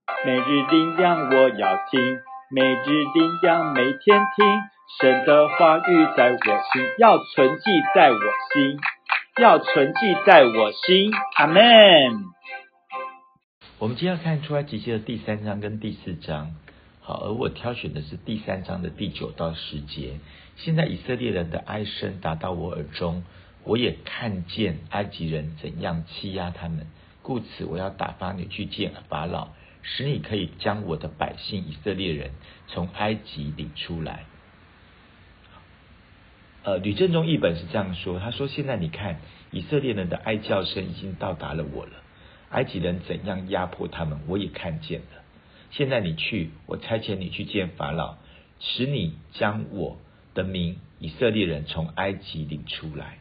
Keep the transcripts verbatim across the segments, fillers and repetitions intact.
每日灵粮我要听，每日灵粮每天听，神的话语在我心，要存记在我心，要存记在我心。阿们。 我们今天要看出埃及记的第三章跟第四章，好，而我挑选的是第三章的第九到十节。现在以色列人的哀声达到我耳中，我也看见埃及人怎样欺压他们，故此我要打发你去见法老，使你可以将我的百姓以色列人从埃及领出来。呃，吕正中译本是这样说，他说：现在你看，以色列人的哀叫声已经到达了我了，埃及人怎样压迫他们，我也看见了。现在你去，我差遣你去见法老，使你将我的民以色列人从埃及领出来。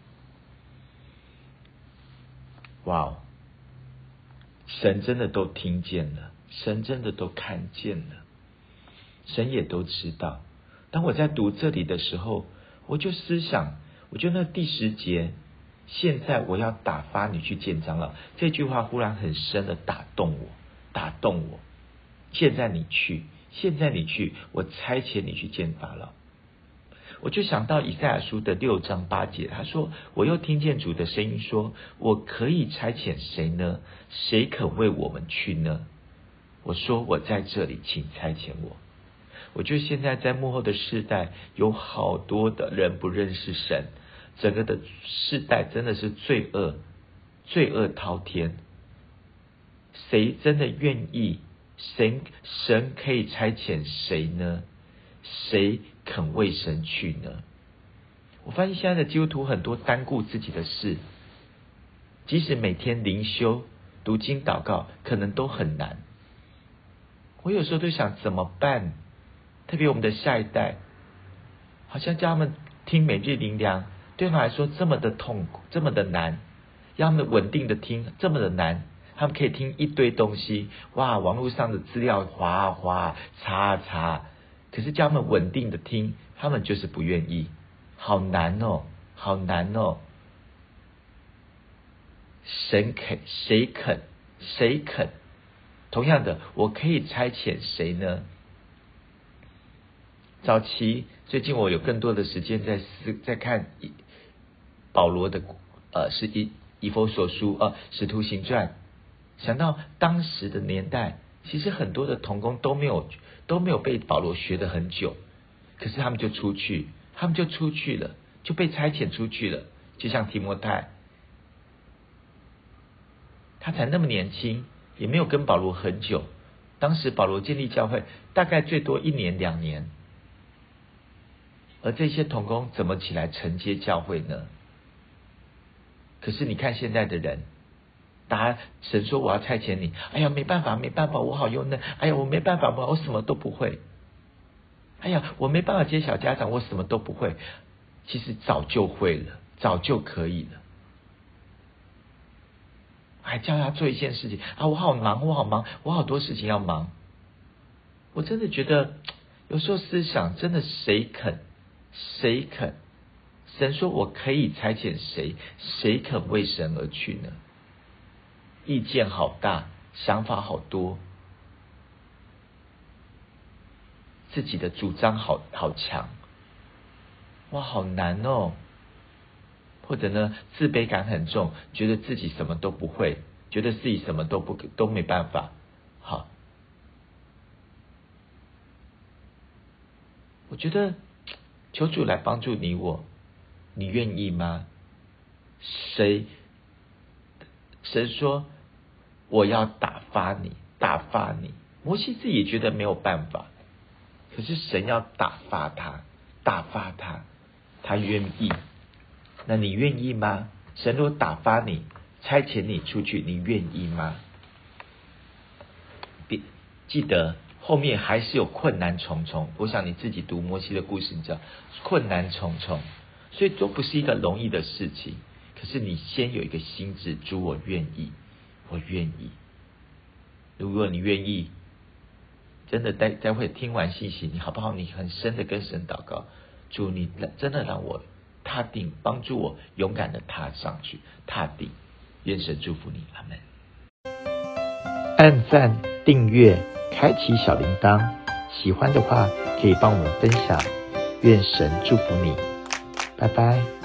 哇哦，神真的都听见了，神真的都看见了，神也都知道。当我在读这里的时候，我就思想，我觉得那第十节，现在我要打发你去见长老，这句话忽然很深的打动我，打动我。现在你去，现在你去，我差遣你去见法老。我就想到以赛亚书的六章八节，他说：我又听见主的声音说，我可以差遣谁呢？谁肯为我们去呢？我说我在这里，请差遣我。我觉得现在在幕后的世代，有好多的人不认识神，整个的世代真的是罪恶，罪恶滔天。谁真的愿意？神神可以差遣谁呢？谁肯为神去呢？我发现现在的基督徒很多单顾自己的事，即使每天灵修、读经、祷告，可能都很难。我有时候都想怎么办？特别我们的下一代，好像叫他们听每日灵粮，对他们来说这么的痛苦，这么的难，让他们稳定的听，这么的难。他们可以听一堆东西，哇，网络上的资料滑啊滑，查啊查，可是叫他们稳定的听，他们就是不愿意，好难哦，好难哦。神肯，谁肯？谁肯？同样的，我可以差遣谁呢？早期最近我有更多的时间在思在看保罗的呃是以以弗所书呃使徒行传，想到当时的年代，其实很多的同工都没有都没有被保罗学得很久，可是他们就出去，他们就出去了，就被差遣出去了。就像提摩太，他才那么年轻，也没有跟保罗很久。当时保罗建立教会大概最多一年两年，而这些同工怎么起来承接教会呢？可是你看现在的人，答神说我要差遣你，哎呀没办法没办法，我好幼嫩，哎呀我没办法，我什么都不会，哎呀我没办法接小家长，我什么都不会。其实早就会了，早就可以了，还叫他做一件事情啊，我好忙我好忙，我好多事情要忙。我真的觉得有时候思想真的谁肯谁肯？神说我可以差遣谁，谁肯为神而去呢？意见好大，想法好多，自己的主张好好强，哇，好难哦。或者呢，自卑感很重，觉得自己什么都不会，觉得自己什么都不都没办法。好，我觉得求主来帮助你我，你愿意吗？谁？神说我要打发你，打发你。摩西自己也觉得没有办法，可是神要打发他，打发他，他愿意。那你愿意吗？神如果打发你，差遣你出去，你愿意吗？别记得后面还是有困难重重。我想你自己读摩西的故事，你知道困难重重，所以都不是一个容易的事情。可是你先有一个心志，主我愿意，我愿意。如果你愿意，真的待待会听完信息，你好不好？你很深的跟神祷告，主你真的让我踏定，帮助我勇敢的踏上去，踏定。愿神祝福你，阿们。按赞、订阅、 开启小铃铛。喜欢的话可以帮我们分享，愿神祝福你，拜拜。